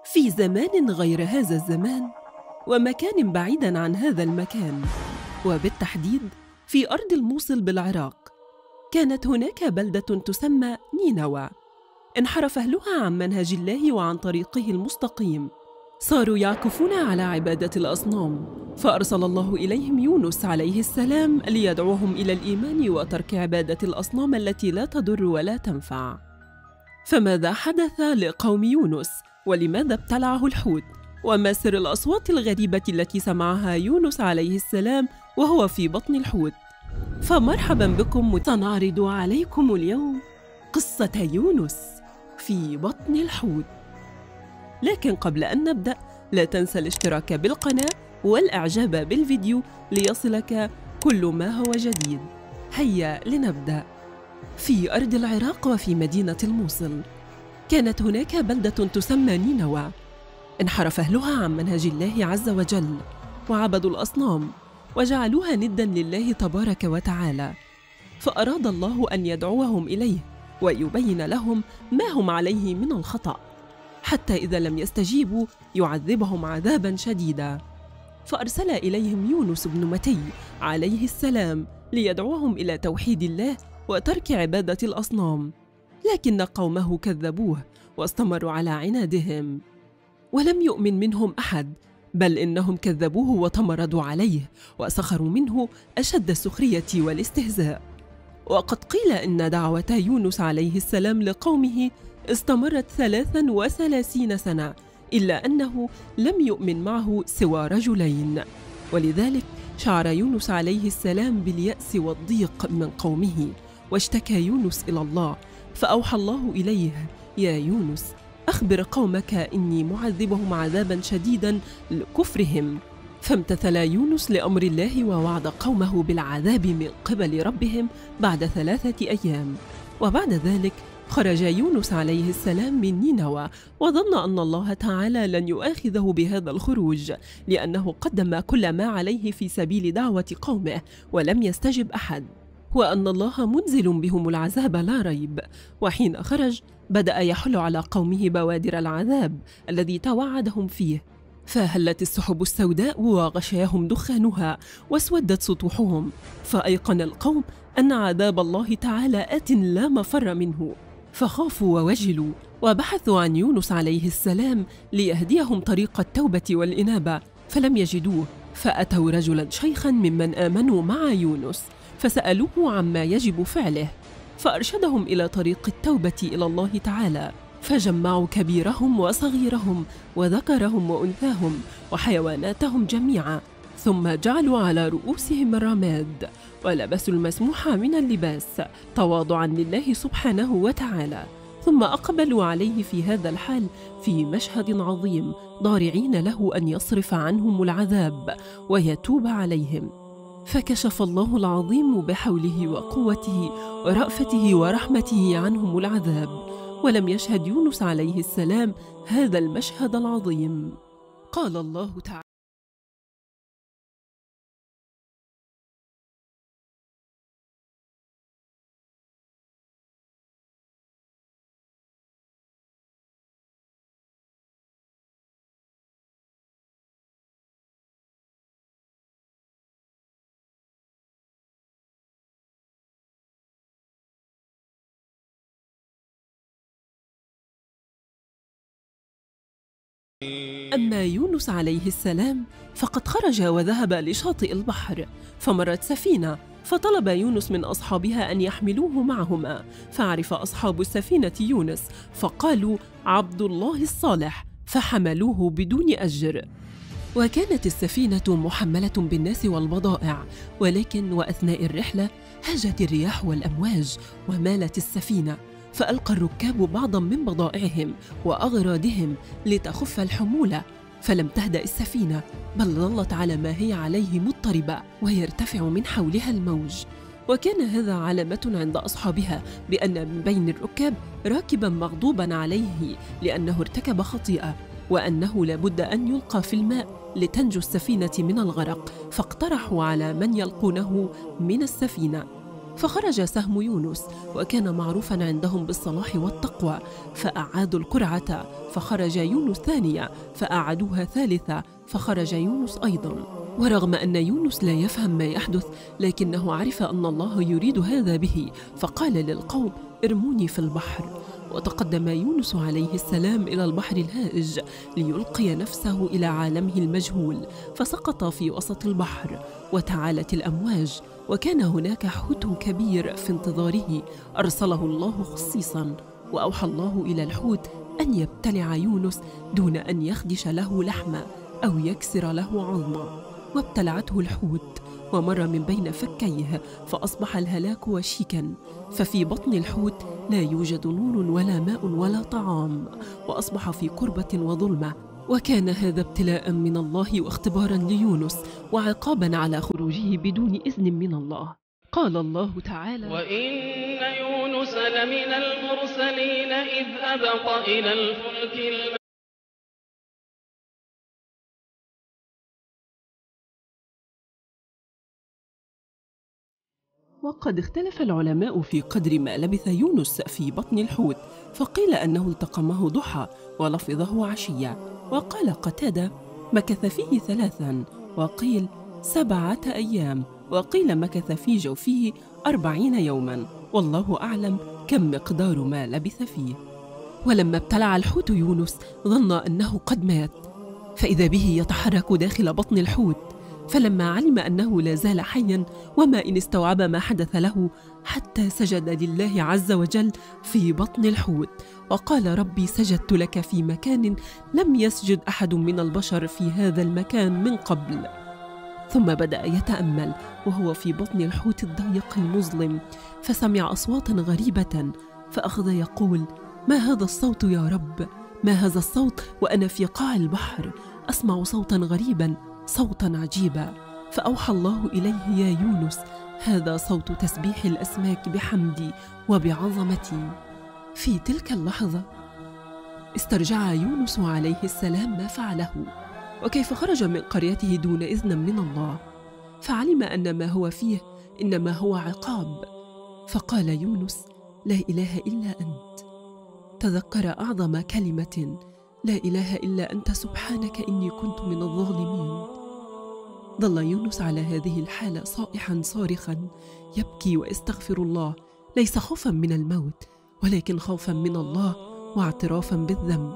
في زمان غير هذا الزمان ومكان بعيداً عن هذا المكان، وبالتحديد في أرض الموصل بالعراق، كانت هناك بلدة تسمى نينوى. انحرف أهلها عن منهج الله وعن طريقه المستقيم، صاروا يعكفون على عبادة الأصنام، فأرسل الله إليهم يونس عليه السلام ليدعوهم إلى الإيمان وترك عبادة الأصنام التي لا تضر ولا تنفع. فماذا حدث لقوم يونس؟ ولماذا ابتلعه الحوت؟ وما سر الأصوات الغريبة التي سمعها يونس عليه السلام وهو في بطن الحوت؟ فمرحبا بكم، سنعرض عليكم اليوم قصة يونس في بطن الحوت. لكن قبل أن نبدأ لا تنسى الاشتراك بالقناة والإعجاب بالفيديو ليصلك كل ما هو جديد. هيا لنبدأ. في أرض العراق وفي مدينة الموصل كانت هناك بلدة تسمى نينوى. انحرف أهلها عن منهج الله عز وجل وعبدوا الأصنام وجعلوها ندا لله تبارك وتعالى، فأراد الله أن يدعوهم إليه ويبين لهم ما هم عليه من الخطأ، حتى إذا لم يستجيبوا يعذبهم عذابا شديدا. فأرسل إليهم يونس بن متي عليه السلام ليدعوهم إلى توحيد الله وترك عبادة الأصنام، لكن قومه كذبوه واستمروا على عنادهم، ولم يؤمن منهم أحد، بل إنهم كذبوه وتمردوا عليه وسخروا منه أشد السخرية والاستهزاء. وقد قيل إن دعوة يونس عليه السلام لقومه استمرت 33 سنة، إلا أنه لم يؤمن معه سوى رجلين، ولذلك شعر يونس عليه السلام باليأس والضيق من قومه، واشتكى يونس إلى الله، فأوحى الله إليه: يا يونس أخبر قومك إني معذبهم عذابا شديدا لكفرهم. فامتثل يونس لأمر الله ووعد قومه بالعذاب من قبل ربهم بعد 3 أيام. وبعد ذلك خرج يونس عليه السلام من نينوى، وظن أن الله تعالى لن يؤاخذه بهذا الخروج، لأنه قدم كل ما عليه في سبيل دعوة قومه ولم يستجب أحد، وأن الله منزل بهم العذاب لا ريب. وحين خرج بدأ يحل على قومه بوادر العذاب الذي توعدهم فيه، فهلت السحب السوداء وغشاهم دخانها واسودت سطوحهم، فأيقن القوم أن عذاب الله تعالى آت لا مفر منه، فخافوا ووجلوا وبحثوا عن يونس عليه السلام ليهديهم طريق التوبة والإنابة، فلم يجدوه، فأتوا رجلا شيخا ممن آمنوا مع يونس فسألوه عما يجب فعله، فأرشدهم إلى طريق التوبة إلى الله تعالى، فجمعوا كبيرهم وصغيرهم وذكرهم وأنثاهم وحيواناتهم جميعا، ثم جعلوا على رؤوسهم الرماد ولبسوا المسموح من اللباس تواضعا لله سبحانه وتعالى، ثم أقبلوا عليه في هذا الحال في مشهد عظيم، ضارعين له أن يصرف عنهم العذاب ويتوب عليهم. فكشف الله العظيم بحوله وقوته ورأفته ورحمته عنهم العذاب، ولم يشهد يونس عليه السلام هذا المشهد العظيم. قال الله تعالى: أما يونس عليه السلام فقد خرج وذهب لشاطئ البحر، فمرت سفينة، فطلب يونس من أصحابها أن يحملوه معهما، فعرف أصحاب السفينة يونس فقالوا: عبد الله الصالح، فحملوه بدون أجر. وكانت السفينة محملة بالناس والبضائع، ولكن وأثناء الرحلة هاجت الرياح والأمواج ومالت السفينة، فألقى الركاب بعضا من بضائعهم وأغراضهم لتخف الحمولة، فلم تهدأ السفينة، بل ظلت على ما هي عليه مضطربة ويرتفع من حولها الموج. وكان هذا علامة عند أصحابها بأن من بين الركاب راكبا مغضوبا عليه لأنه ارتكب خطيئة، وأنه لابد أن يلقى في الماء لتنجو السفينة من الغرق، فاقترحوا على من يلقونه من السفينة، فخرج سهم يونس، وكان معروفا عندهم بالصلاح والتقوى، فأعادوا القرعة، فخرج يونس ثانية، فأعادوها ثالثة، فخرج يونس أيضا. ورغم أن يونس لا يفهم ما يحدث، لكنه عرف أن الله يريد هذا به، فقال للقوم: ارموني في البحر. وتقدم يونس عليه السلام إلى البحر الهائج ليلقي نفسه إلى عالمه المجهول، فسقط في وسط البحر وتعالت الأمواج، وكان هناك حوت كبير في انتظاره أرسله الله خصيصا، وأوحى الله إلى الحوت أن يبتلع يونس دون أن يخدش له لحمة أو يكسر له عظمة، وابتلعته الحوت ومر من بين فكيه، فأصبح الهلاك وشيكا، ففي بطن الحوت لا يوجد نور ولا ماء ولا طعام، وأصبح في كربة وظلمة. وكان هذا ابتلاء من الله واختبارا ليونس، وعقابا على خروجه بدون إذن من الله. قال الله تعالى: وإن يونس لمن المرسلين إذ أبق إلى الفلك وقد اختلف العلماء في قدر ما لبث يونس في بطن الحوت، فقيل أنه التقمه ضحى ولفظه عشية، وقال قتادة: مكث فيه 3، وقيل 7 أيام، وقيل مكث في جوفه 40 يوما، والله أعلم كم مقدار ما لبث فيه. ولما ابتلع الحوت يونس ظن أنه قد مات، فإذا به يتحرك داخل بطن الحوت، فلما علم أنه لا زال حيا وما إن استوعب ما حدث له، حتى سجد لله عز وجل في بطن الحوت، وقال: ربي سجدت لك في مكان لم يسجد أحد من البشر في هذا المكان من قبل. ثم بدأ يتأمل وهو في بطن الحوت الضيق المظلم، فسمع أصواتا غريبة، فأخذ يقول: ما هذا الصوت يا رب؟ ما هذا الصوت وأنا في قاع البحر؟ أسمع صوتا غريبا، صوتا عجيبا. فأوحى الله إليه: يا يونس، هذا صوت تسبيح الأسماك بحمدي وبعظمتي. في تلك اللحظة استرجع يونس عليه السلام ما فعله، وكيف خرج من قريته دون إذن من الله، فعلم أن ما هو فيه إنما هو عقاب، فقال يونس: لا إله إلا أنت. تذكر أعظم كلمة: لا إله إلا أنت سبحانك إني كنت من الظالمين. ظل يونس على هذه الحالة صائحا صارخا يبكي ويستغفر الله، ليس خوفا من الموت ولكن خوفا من الله واعترافا بالذنب.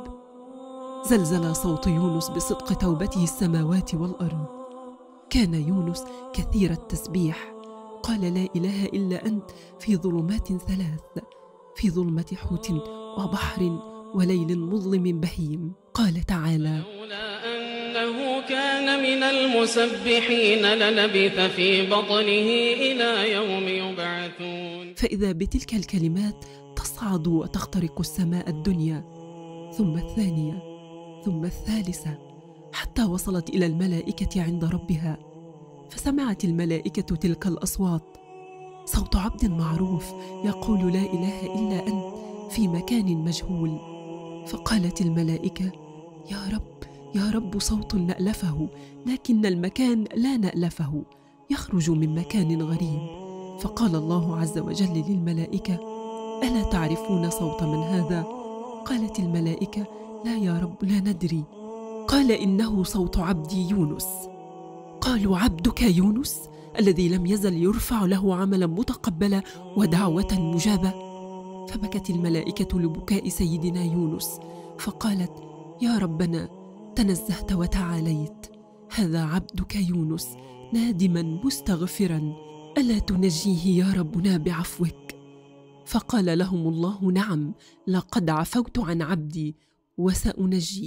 زلزل صوت يونس بصدق توبته السماوات والأرض. كان يونس كثير التسبيح، قال: لا إله إلا أنت في ظلمات 3، في ظلمة حوت وبحر وليل مظلم بهيم. قال تعالى: لولا أنه كان من المسبحين للبث في بطنه إلى يوم يبعثون. فإذا بتلك الكلمات تصعد وتخترق السماء الدنيا، ثم الثانية، ثم الثالثة، حتى وصلت إلى الملائكة عند ربها، فسمعت الملائكة تلك الأصوات، صوت عبد معروف يقول: لا إله إلا أنت في مكان مجهول. فقالت الملائكة: يا رب، يا رب، صوت نألفه، لكن المكان لا نألفه، يخرج من مكان غريب. فقال الله عز وجل للملائكة: ألا تعرفون صوت من هذا؟ قالت الملائكة: لا يا رب، لا ندري. قال: إنه صوت عبدي يونس. قالوا: عبدك يونس الذي لم يزل يرفع له عملا متقبلا ودعوة مجابة؟ فبكت الملائكة لبكاء سيدنا يونس، فقالت: يا ربنا، تنزهت وتعاليت، هذا عبدك يونس نادما مستغفرا، ألا تنجيه يا ربنا بعفوك؟ فقال لهم الله: نعم، لقد عفوت عن عبدي وسأنجيه.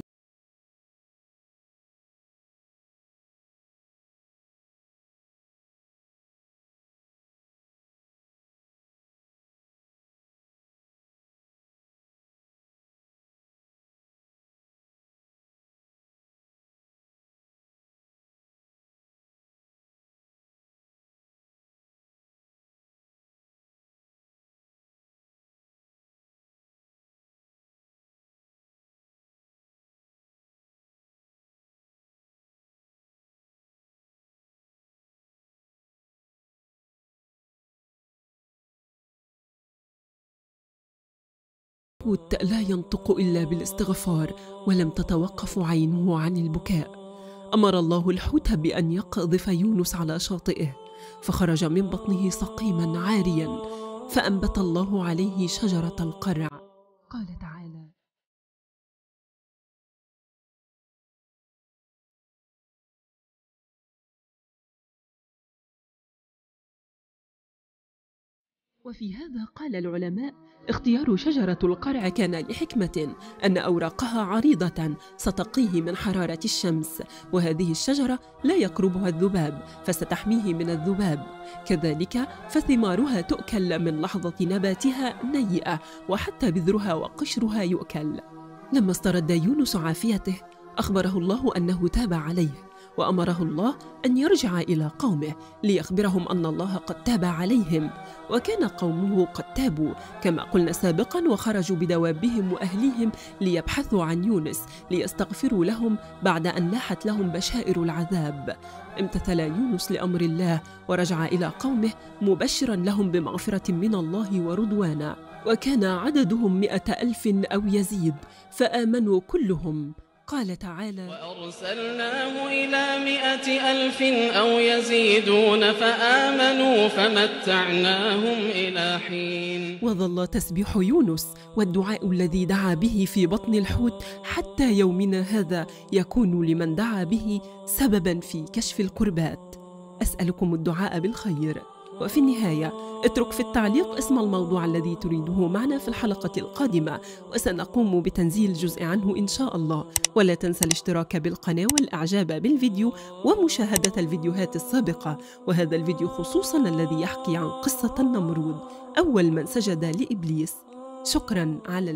الحوت لا ينطق إلا بالاستغفار، ولم تتوقف عينه عن البكاء. أمر الله الحوت بأن يقذف يونس على شاطئه، فخرج من بطنه سقيما عاريا، فأنبت الله عليه شجرة القرع. قال تعالى: وفي هذا قال العلماء: اختيار شجرة القرع كان لحكمة، أن أوراقها عريضة ستقيه من حرارة الشمس، وهذه الشجرة لا يقربها الذباب فستحميه من الذباب. كذلك فثمارها تؤكل من لحظة نباتها نيئة، وحتى بذرها وقشرها يؤكل. لما استرد يونس عافيته أخبره الله أنه تاب عليه، وأمره الله أن يرجع إلى قومه ليخبرهم أن الله قد تاب عليهم، وكان قومه قد تابوا كما قلنا سابقا، وخرجوا بدوابهم وأهليهم ليبحثوا عن يونس ليستغفروا لهم بعد أن لاحت لهم بشائر العذاب. امتثل يونس لأمر الله ورجع إلى قومه مبشرا لهم بمغفرة من الله ورضوانا، وكان عددهم 100,000 أو يزيد، فآمنوا كلهم. قال تعالى: وأرسلناه إلى 100,000 أو يزيدون فآمنوا فمتعناهم إلى حين. وظل تسبيح يونس والدعاء الذي دعا به في بطن الحوت حتى يومنا هذا يكون لمن دعا به سببا في كشف الكربات. أسألكم الدعاء بالخير. وفي النهاية اترك في التعليق اسم الموضوع الذي تريده معنا في الحلقة القادمة، وسنقوم بتنزيل جزء عنه إن شاء الله. ولا تنسى الاشتراك بالقناة والإعجاب بالفيديو ومشاهدة الفيديوهات السابقة، وهذا الفيديو خصوصا الذي يحكي عن قصة النمرود أول من سجد لإبليس. شكرا على